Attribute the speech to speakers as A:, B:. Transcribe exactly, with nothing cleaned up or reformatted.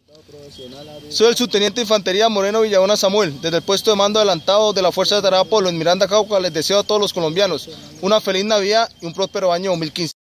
A: Soy el subteniente de Infantería Moreno Villabona Samuel, desde el puesto de mando adelantado de la Fuerza de Tarapoto en Miranda, Cauca. Les deseo a todos los colombianos una feliz Navidad y un próspero año dos mil quince.